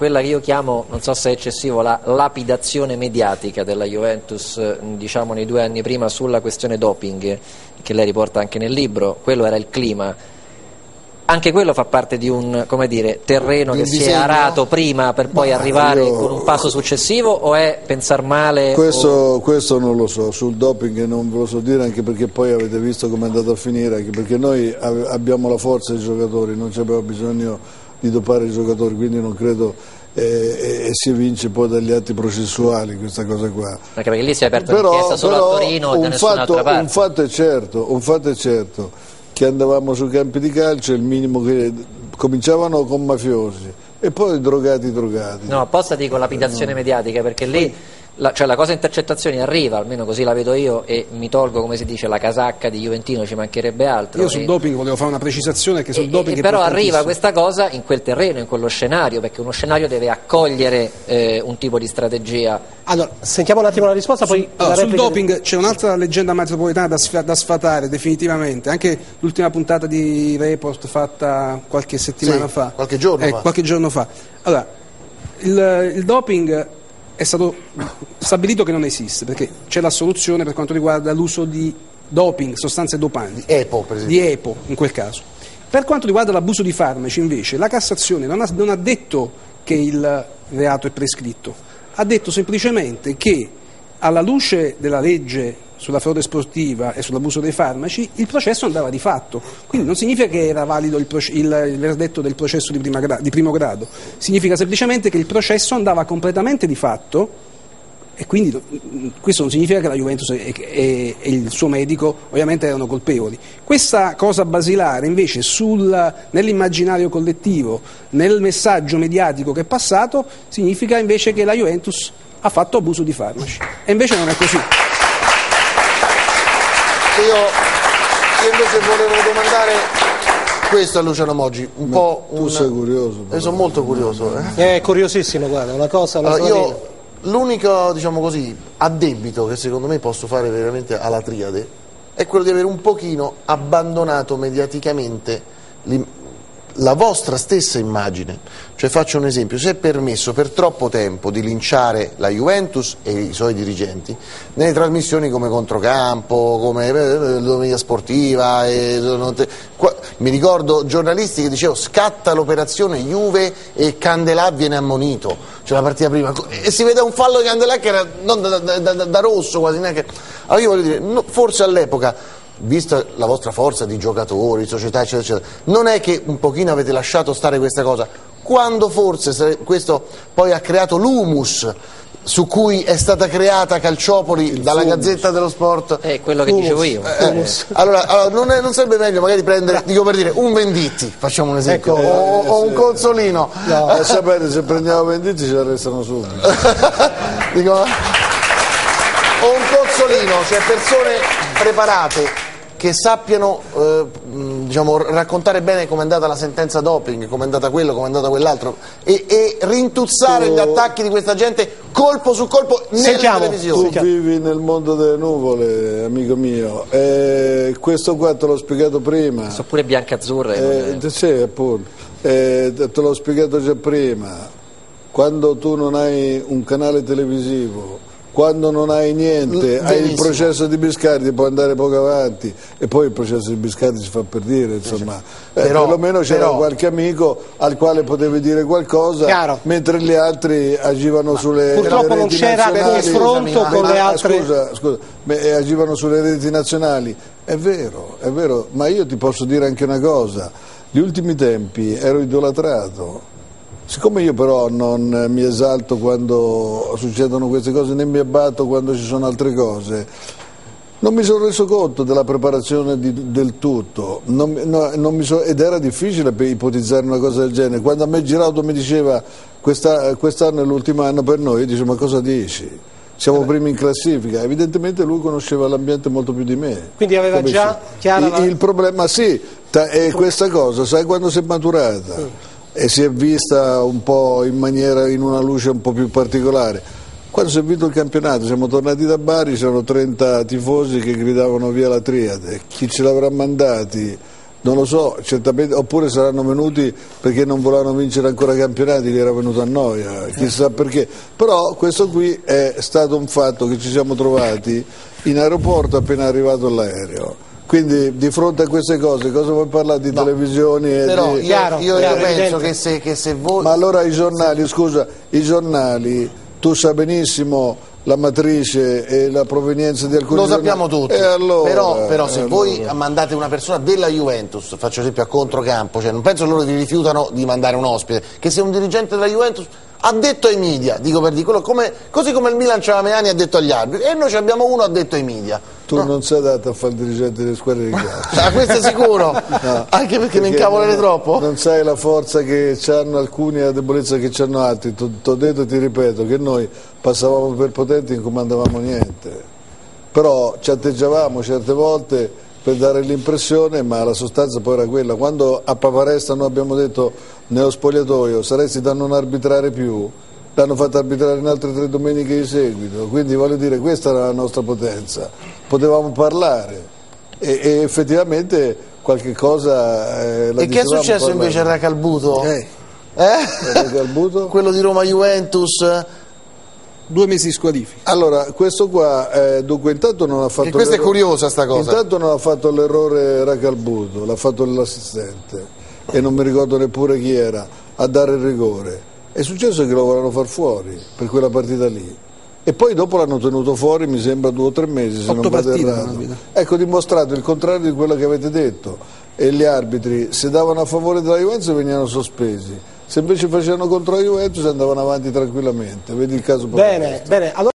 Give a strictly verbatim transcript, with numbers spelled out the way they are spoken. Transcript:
quella che io chiamo, non so se è eccessivo, la lapidazione mediatica della Juventus, diciamo nei due anni prima, sulla questione doping, che lei riporta anche nel libro. Quello era il clima. Anche quello fa parte di un, come dire, terreno che si è arato prima per poi Ma arrivare io... con un passo successivo, o è pensar male? Questo, o... questo non lo so, sul doping non ve lo so dire, anche perché poi avete visto come è andato a finire, anche perché noi abbiamo la forza dei giocatori, non abbiamo bisogno di dopare i giocatori, quindi non credo eh, e si vince poi dagli atti processuali questa cosa qua. Anche perché lì si è aperta un'inchiesta solo a Torino e da nessun'altra parte. Un fatto è certo, un fatto è certo. che andavamo sui campi di calcio, il minimo che cominciavano con mafiosi e poi drogati drogati. No, apposta dico lapidazione no. mediatica, perché lì la, cioè la cosa intercettazioni arriva, almeno così la vedo io, e mi tolgo, come si dice, la casacca di Juventino, ci mancherebbe altro. Io sul e, doping volevo fare una precisazione, che sul e, doping e però arriva questa cosa in quel terreno, in quello scenario, perché uno scenario deve accogliere eh, un tipo di strategia. Allora, sentiamo un attimo la risposta, poi allora, la sul doping di... c'è un'altra leggenda metropolitana da, sf da sfatare definitivamente, anche l'ultima puntata di Report fatta qualche settimana sì, fa, qualche giorno eh, fa. qualche giorno fa. Allora, il, il doping è stato stabilito che non esiste, perché c'è la soluzione per quanto riguarda l'uso di doping, sostanze dopanti, di EPO, per esempio. di EPO in quel caso. Per quanto riguarda l'abuso di farmaci, invece, la Cassazione non ha, non ha detto che il reato è prescritto, ha detto semplicemente che alla luce della legge sulla frode sportiva e sull'abuso dei farmaci il processo andava di fatto, quindi non significa che era valido il, il, il verdetto del processo di, prima gra di primo grado, significa semplicemente che il processo andava completamente di fatto, e quindi questo non significa che la Juventus e, e, e il suo medico ovviamente erano colpevoli. Questa cosa basilare invece nell'immaginario collettivo, nel messaggio mediatico che è passato, significa invece che la Juventus ha fatto abuso di farmaci, e invece non è così. Io, io invece volevo domandare questo a Luciano Moggi, un Ma po' un... Tu sei curioso. Io sono molto curioso. Eh. È curiosissimo, guarda, una cosa... Una allora, io l'unico, diciamo così, addebito che secondo me posso fare veramente alla triade è quello di aver un pochino abbandonato mediaticamente la vostra stessa immagine. Cioè, faccio un esempio: si è permesso per troppo tempo di linciare la Juventus e i suoi dirigenti nelle trasmissioni come Controcampo, come eh, Domenica Sportiva, e, te, qua, mi ricordo giornalisti che dicevano scatta l'operazione Juve e Candelà viene ammonito, cioè la partita prima, e si vede un fallo di Candelà che era non da, da, da, da rosso quasi neanche. Allora io voglio dire, no, forse all'epoca, vista la vostra forza di giocatori, società eccetera eccetera, non è che un pochino avete lasciato stare questa cosa, quando forse questo poi ha creato l'humus su cui è stata creata Calciopoli il dalla fumus. Gazzetta dello Sport. È quello che humus. dicevo io. Eh, allora, allora non, è, non sarebbe meglio magari prendere, dico per dire, un Venditti, facciamo un esempio, ecco, o, eh, o un Consolino. No, eh, sapete, se prendiamo Venditti ci arrestano subito. Dico, o un Consolino, cioè persone preparate che sappiano eh, diciamo, raccontare bene come è andata la sentenza doping, come è andata quello, come è andata quell'altro, e, e rintuzzare tu, gli attacchi di questa gente colpo su colpo nelle televisioni. Tu vivi nel mondo delle nuvole, amico mio, e questo qua te l'ho spiegato prima. Sono pure biancazzurre. Eh, sì, appunto. Eh, te l'ho spiegato già prima. Quando tu non hai un canale televisivo, quando non hai niente, Benissimo. hai il processo di Biscardi, puoi andare poco avanti, e poi il processo di Biscardi si fa per dire, insomma, eh, però, perlomeno c'era però... qualche amico al quale potevi dire qualcosa, Chiaro. mentre gli altri agivano Ma sulle purtroppo reti non c'era confronto con ma, le altre scusa, scusa, beh, agivano sulle reti nazionali, è vero, è vero, ma io ti posso dire anche una cosa: gli ultimi tempi ero idolatrato. Siccome io però non mi esalto quando succedono queste cose, né mi abbatto quando ci sono altre cose, non mi sono reso conto della preparazione di, del tutto, non, no, non mi so, ed era difficile per ipotizzare una cosa del genere. Quando a me Giraudo mi diceva quest'anno quest è l'ultimo anno per noi, io dicevo: ma cosa dici? Siamo primi in classifica. Evidentemente lui conosceva l'ambiente molto più di me. Quindi aveva Capisci? già chiaro il, il problema, sì, è questa cosa, sai quando si è maturata? Sì. E si è vista un po' in maniera, in una luce un po' più particolare. Quando si è vinto il campionato, siamo tornati da Bari, c'erano trenta tifosi che gridavano via la Triade. Chi ce l'avrà mandati Non lo so, certamente, oppure saranno venuti perché non volevano vincere ancora campionati, gli era venuto a noia, chissà perché. Però questo qui è stato un fatto che ci siamo trovati in aeroporto appena arrivato l'aereo. Quindi di fronte a queste cose cosa vuoi parlare di no. televisioni? E Però di... io, chiaro, io, chiaro, io penso evidente. che se, che se voi... Ma allora i giornali, scusa, i giornali, tu sai benissimo la matrice e la provenienza di alcuni lo sappiamo giornali. tutti, E allora, però, però se allora. voi mandate una persona della Juventus, faccio esempio a controcampo, cioè non penso che loro vi rifiutano di mandare un ospite, che se un dirigente della Juventus ha detto ai media, dico per dire, come, così come il Milan c'aveva Meani ha detto agli arbitri, e noi abbiamo uno ha detto ai media. Tu no. non sei adatto a fare il dirigente delle squadre di calcio. Ah, questo è sicuro, no, anche perché, perché mi incavolerei troppo. Non sai la forza che hanno alcuni e la debolezza che hanno altri. Ti ho detto e ti ripeto che noi passavamo per potenti e non comandavamo niente, però ci atteggiavamo certe volte per dare l'impressione, ma la sostanza poi era quella. Quando a Pavaresta noi abbiamo detto nello spogliatoio saresti da non arbitrare più, l'hanno fatto arbitrare in altre tre domeniche di seguito, quindi voglio dire, questa era la nostra potenza, potevamo parlare e, e effettivamente qualche cosa eh, la E che è successo parlare. invece a Racalbuto? Eh. Eh? Racalbuto? Quello di Roma-Juventus? Due mesi di squalifica. Allora, questo qua, eh, dunque intanto non ha fatto... E questa è curiosa sta cosa. Intanto non ha fatto l'errore Racalbuto, l'ha fatto l'assistente, e non mi ricordo neppure chi era, a dare il rigore. È successo che lo volevano far fuori per quella partita lì. E poi dopo l'hanno tenuto fuori, mi sembra, due o tre mesi, se Otto non vado partite, errato. non Ecco, dimostrato il contrario di quello che avete detto. E gli arbitri, se davano a favore della Juventus, venivano sospesi. Se invece facevano contro la Juventus andavano avanti tranquillamente. Vedi il caso Bene, bene. Allora...